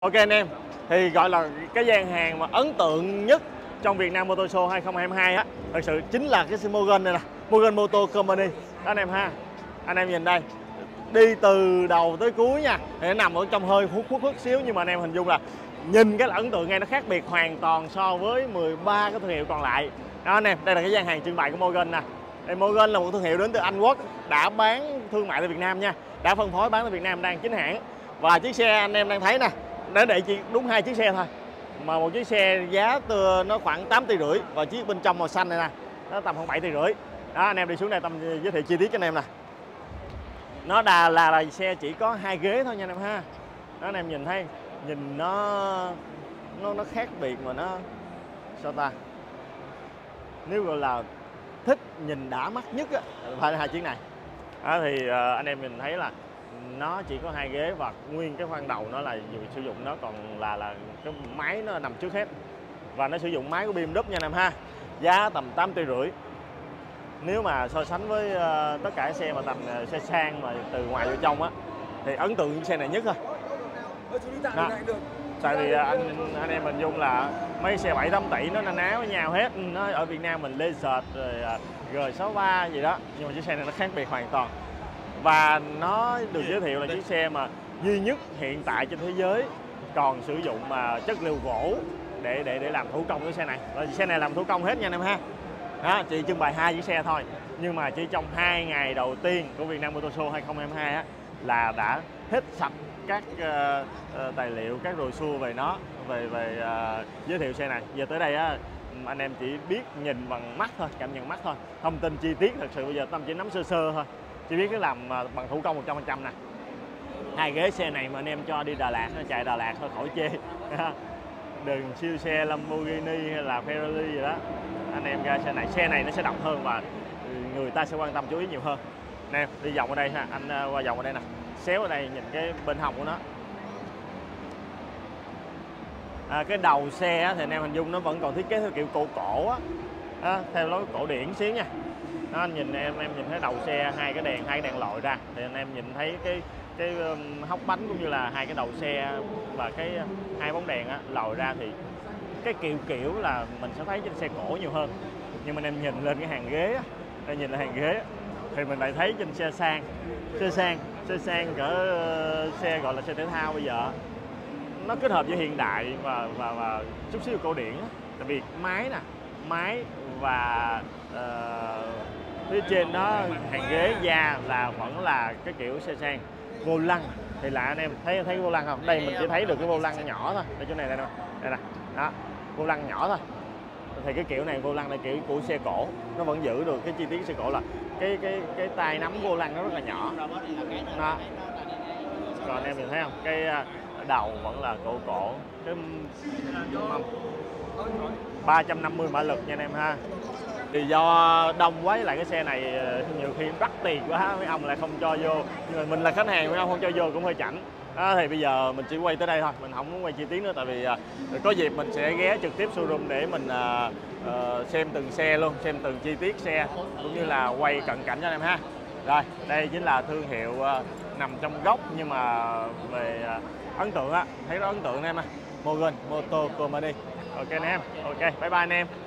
Ok anh em, thì gọi là cái gian hàng mà ấn tượng nhất trong Việt Nam Motor Show 2022 á, thật sự chính là cái xe Morgan này nè, Morgan Motor Company. Đó anh em ha. Anh em nhìn đây, đi từ đầu tới cuối nha, thì nó nằm ở trong hơi khuất xíu, nhưng mà anh em hình dung là nhìn cái ấn tượng ngay nó khác biệt hoàn toàn so với 13 cái thương hiệu còn lại. Đó anh em, đây là cái gian hàng trưng bày của Morgan nè. Đây, Morgan là một thương hiệu đến từ Anh Quốc, đã bán thương mại tại Việt Nam nha, đã phân phối bán tại Việt Nam, đang chính hãng. Và chiếc xe anh em đang thấy nè, để chỉ đúng 2 chiếc xe thôi, mà một chiếc xe giá nó khoảng 8,5 tỷ, và chiếc bên trong màu xanh này nè, nó tầm khoảng 7,5 tỷ. Đó anh em đi xuống đây Tâm giới thiệu chi tiết cho anh em nè. Nó là xe chỉ có 2 ghế thôi nha anh em ha. Đó anh em nhìn thấy, nhìn nó khác biệt mà nó sao ta, nếu gọi là thích nhìn đã mắt nhất á, phải là 2 chiếc này. Đó thì anh em mình thấy là nó chỉ có 2 ghế, và nguyên cái khoang đầu nó là sử dụng nó còn là cái máy nó nằm trước hết, và nó sử dụng máy của BMW nha anh em ha. Giá tầm 8,5 tỷ. Nếu mà so sánh với tất cả xe mà tầm xe sang mà từ ngoài vô trong á, thì ấn tượng những xe này nhất thôi. Đó. Tại vì anh em mình dung là mấy xe 7-8 tỷ nó na ná với nhau hết. Nó ở Việt Nam mình Lexus rồi G63 gì đó, nhưng mà chiếc xe này nó khác biệt hoàn toàn. Và nó được giới thiệu là chiếc xe mà duy nhất hiện tại trên thế giới còn sử dụng mà chất liệu gỗ để làm thủ công cái xe này. Và xe này làm thủ công hết nha anh em ha. Đó, chị trưng bày 2 chiếc xe thôi, nhưng mà chỉ trong 2 ngày đầu tiên của Việt Nam Motor Show 2022 á, là đã hết sạch các tài liệu, các brochure về nó, về giới thiệu xe này. Giờ tới đây á, anh em chỉ biết nhìn bằng mắt thôi, cảm nhận mắt thôi, thông tin chi tiết thật sự bây giờ Tâm chỉ nắm sơ sơ thôi, chỉ biết cái làm bằng thủ công 100% nè. 2 ghế xe này mà anh em cho đi Đà Lạt, nó chạy Đà Lạt thôi khỏi chê. Đừng siêu xe Lamborghini hay là Ferrari gì đó, anh em ra xe này nó sẽ độc hơn và người ta sẽ quan tâm chú ý nhiều hơn. Nè, đi vòng ở đây ha, anh qua vòng ở đây nè, xéo ở đây nhìn cái bên hông của nó. Cái đầu xe á, thì anh em hình dung nó vẫn còn thiết kế theo kiểu cổ á, theo lối cổ điển xíu nha. Đó, anh nhìn em nhìn thấy đầu xe hai cái đèn lòi ra, thì anh em nhìn thấy cái hốc bánh cũng như là 2 cái đầu xe và cái 2 bóng đèn á, lòi ra, thì cái kiểu là mình sẽ thấy trên xe cổ nhiều hơn. Nhưng mà anh em nhìn lên cái hàng ghế á, nhìn lên hàng ghế á, thì mình lại thấy trên xe sang cỡ xe gọi là xe thể thao bây giờ, nó kết hợp với hiện đại và chút xíu cổ điển á. Tại vì máy và phía trên đó hàng ghế da là vẫn là cái kiểu xe sang. Vô lăng thì là anh em thấy vô lăng không? Đây mình chỉ thấy được cái vô lăng nhỏ thôi, đây chỗ này đây nè, đó, vô lăng nhỏ thôi. Thì cái kiểu này vô lăng là kiểu của xe cổ, nó vẫn giữ được cái chi tiết xe cổ, là cái tay nắm vô lăng nó rất là nhỏ. Đó. Còn anh em nhìn thấy không? Cái đầu vẫn là cổ, cái 350 mã lực nha anh em ha. Thì do đông quá, với lại cái xe này nhiều khi bắt tiền quá mấy ông lại không cho vô, nhưng mà mình là khách hàng mấy ông không cho vô cũng hơi chảnh. Đó, thì bây giờ mình chỉ quay tới đây thôi, mình không muốn quay chi tiết nữa, tại vì có dịp mình sẽ ghé trực tiếp showroom để mình xem từng xe luôn, xem từng chi tiết xe, cũng như là quay cận cảnh cho anh em ha. Rồi, đây chính là thương hiệu nằm trong góc, nhưng mà về ấn tượng á, thấy nó ấn tượng anh em à. Morgan Motor Company. Ok anh em, ok, bye bye anh em.